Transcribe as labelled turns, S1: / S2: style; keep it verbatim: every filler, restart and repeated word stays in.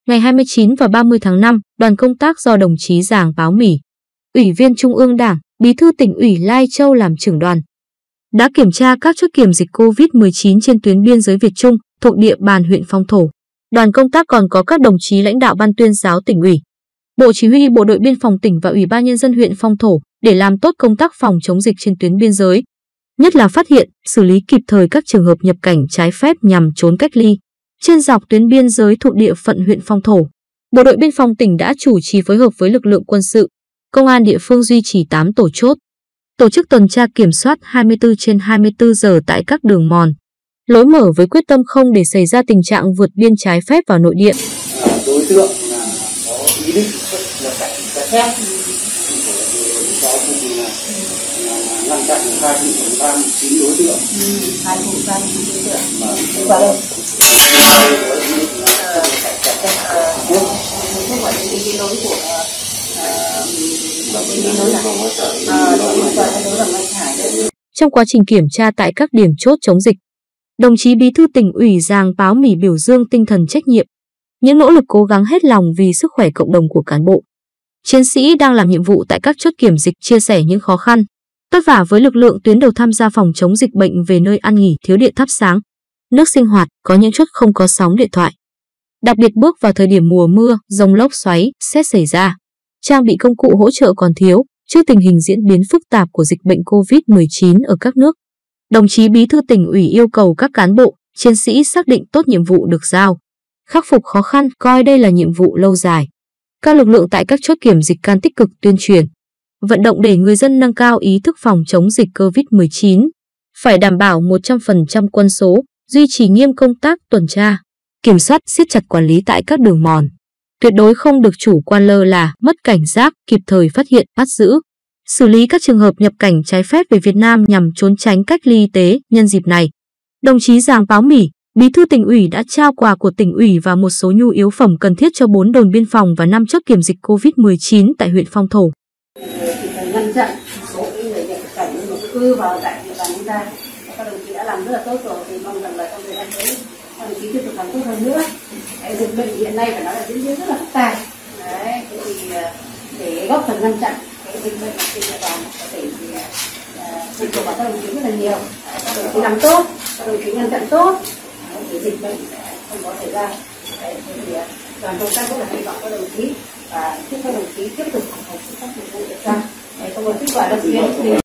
S1: Ngày hai mươi chín và ba mươi tháng năm, đoàn công tác do đồng chí Giàng Páo Mỉ, Ủy viên Trung ương Đảng, Bí thư Tỉnh ủy Lai Châu làm trưởng đoàn, đã kiểm tra các chốt kiểm dịch Covid mười chín trên tuyến biên giới Việt Trung thuộc địa bàn huyện Phong Thổ. Đoàn công tác còn có các đồng chí lãnh đạo Ban Tuyên giáo Tỉnh ủy, Bộ Chỉ huy Bộ đội Biên phòng tỉnh và Ủy ban Nhân dân huyện Phong Thổ để làm tốt công tác phòng chống dịch trên tuyến biên giới, nhất là phát hiện, xử lý kịp thời các trường hợp nhập cảnh trái phép nhằm trốn cách ly. Trên dọc tuyến biên giới thuộc địa phận huyện Phong Thổ, Bộ đội Biên phòng tỉnh đã chủ trì phối hợp với lực lượng quân sự, công an địa phương duy trì tám tổ chốt, tổ chức tuần tra kiểm soát hai mươi tư trên hai mươi tư giờ tại các đường mòn, lối mở với quyết tâm không để xảy ra tình trạng vượt biên trái phép vào nội địa.
S2: Đối tượng là có ý định xuất nhập cảnh trái phép, do cùng là ngăn chặn hai vụ ba mươi chín đối tượng,
S3: hai vụ ba mươi chín đối tượng
S2: mà
S3: vào đây.
S1: Trong quá trình kiểm tra tại các điểm chốt chống dịch, đồng chí Bí thư Tỉnh ủy Giàng Páo Mỉ biểu dương tinh thần trách nhiệm, những nỗ lực cố gắng hết lòng vì sức khỏe cộng đồng của cán bộ, chiến sĩ đang làm nhiệm vụ tại các chốt kiểm dịch, chia sẻ những khó khăn, vất vả với lực lượng tuyến đầu tham gia phòng chống dịch bệnh về nơi ăn nghỉ thiếu điện thắp sáng, nước sinh hoạt, có những chốt không có sóng điện thoại. Đặc biệt bước vào thời điểm mùa mưa, dông lốc xoáy, sét xảy ra, trang bị công cụ hỗ trợ còn thiếu, trước tình hình diễn biến phức tạp của dịch bệnh Covid mười chín ở các nước. Đồng chí Bí thư Tỉnh ủy yêu cầu các cán bộ, chiến sĩ xác định tốt nhiệm vụ được giao, khắc phục khó khăn, coi đây là nhiệm vụ lâu dài. Các lực lượng tại các chốt kiểm dịch can tích cực tuyên truyền, vận động để người dân nâng cao ý thức phòng chống dịch Covid mười chín, phải đảm bảo một trăm phần trăm quân số, duy trì nghiêm công tác tuần tra, kiểm soát, siết chặt quản lý tại các đường mòn. Tuyệt đối không được chủ quan lơ là, mất cảnh giác, kịp thời phát hiện, bắt giữ, xử lý các trường hợp nhập cảnh trái phép về Việt Nam nhằm trốn tránh cách ly y tế. Nhân dịp này, đồng chí Giàng Páo Mỉ, Bí thư Tỉnh ủy đã trao quà của Tỉnh ủy và một số nhu yếu phẩm cần thiết cho bốn đồn biên phòng và năm chốt kiểm dịch Covid mười chín tại huyện Phong Thổ.
S3: Chỉ cần ngăn chặn số người nhập cảnh nhập cư vào tại địa bàn chúng ta, các đồng chí đã làm rất là tốt rồi, thì mong rằng là trong thời gian tới các đồng chí tiếp tục làm tốt hơn nữa. Cái dịch bệnh hiện nay phải nói là diễn biến rất là phức tạp. Đấy, thế thì để góp phần ngăn chặn cái dịch bệnh trên địa bàn của tỉnh thì sự của các đồng chí rất là nhiều. Các đồng chí làm tốt, các đồng chí ngăn chặn tốt, thì dịch bệnh sẽ không có xảy ra. Đấy, thế thì đoàn công tác rất là hy vọng các đồng chí và chúc các đồng chí tiếp tục hoàn thành xuất sắc nhiệm vụ được giao. Không có kết quả đặc biệt.